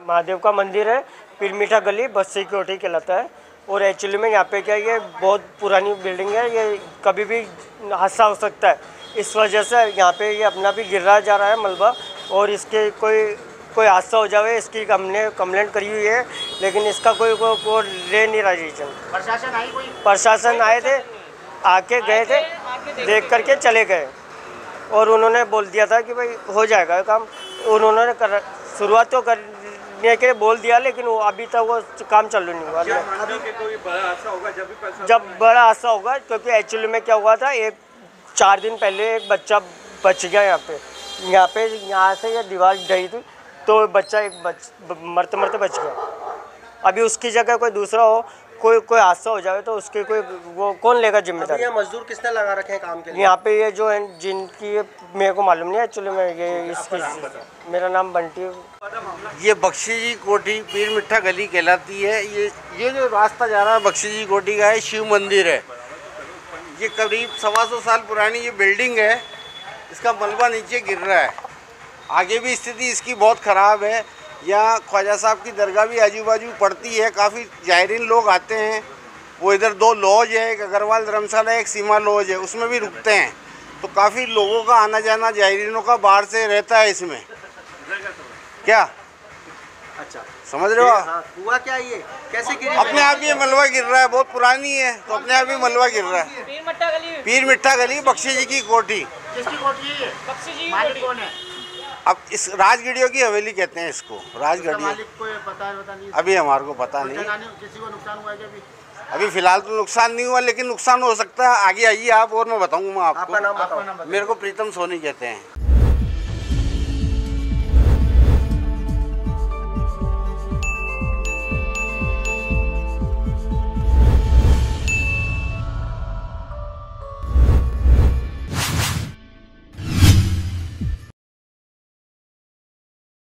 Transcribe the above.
महादेव का मंदिर है, पीर मीठा गली, बस्ती कोठी कहलाता है। और एक्चुअली में यहाँ पे क्या है, ये बहुत पुरानी बिल्डिंग है, ये कभी भी हादसा हो सकता है। इस वजह से यहाँ पे ये अपना भी गिर रहा जा रहा है मलबा, और इसके कोई हादसा हो जाए इसकी हमने कंप्लेंट करी हुई है, लेकिन इसका कोई ले नहीं रहा डिसीजन। प्रशासन आई? कोई प्रशासन आए थे, आके गए थे, देख करके चले गए, और उन्होंने बोल दिया था कि भाई हो जाएगा काम। उन्होंने शुरुआत तो करने के लिए बोल दिया, लेकिन वो अभी तक वो काम चालू नहीं हुआ। जब बड़ा हादसा होगा, क्योंकि एक्चुअली में क्या हुआ था, 4 दिन पहले एक बच्चा बच गया यहाँ से ये दीवार ढही थी, तो बच्चा मरते बच गया। अभी उसकी जगह कोई दूसरा हो, कोई हादसा हो जाए तो उसके वो कौन लेगा जिम्मेदारी? ये मजदूर किसने लगा रखे हैं काम के लिए? यहाँ पे ये जो है जिनकी मेरे को मालूम नहीं है एक्चुअली में, मेरा नाम बंटी। ये बख्शी जी कोठी पीर मीठा गली कहलाती है। ये जो रास्ता जा रहा है बख्शी जी कोठी का है, शिव मंदिर है। ये करीब 125 साल पुरानी ये बिल्डिंग है, इसका मलबा नीचे गिर रहा है। आगे भी स्थिति इसकी बहुत ख़राब है। यहाँ ख्वाजा साहब की दरगाह भी आजू बाजू पड़ती है, काफ़ी जायरीन लोग आते हैं। वो इधर 2 लॉज है, एक अग्रवाल धर्मशाला, एक सीमा लॉज है, उसमें भी रुकते हैं। तो काफ़ी लोगों का आना जाना जायरीनों का बाहर से रहता है इसमें। क्या अच्छा समझ रहे हो? हाँ, हुआ क्या ये? कैसे गिरी? अपने आप ये मलबा गिर रहा है, बहुत पुरानी है तो अपने आप ही मलबा गिर रहा है। पीर मीठा गली बख्शी जी की कोठी। किसकी कोठी है ये? बख्शी जी। मालिक कौन है? अब इस राजगढ़ियों की हवेली कहते हैं इसको, राजगढ़ी। मालिक को पता नहीं? अभी हमारे को पता नहीं। किसी को नुकसान हुआ है? अभी फिलहाल तो नुकसान नहीं हुआ, लेकिन नुकसान हो सकता है। आगे आइए आप और मैं बताऊंगा आपको। आपका नाम बताओ। मेरे को प्रीतम सोनी कहते हैं।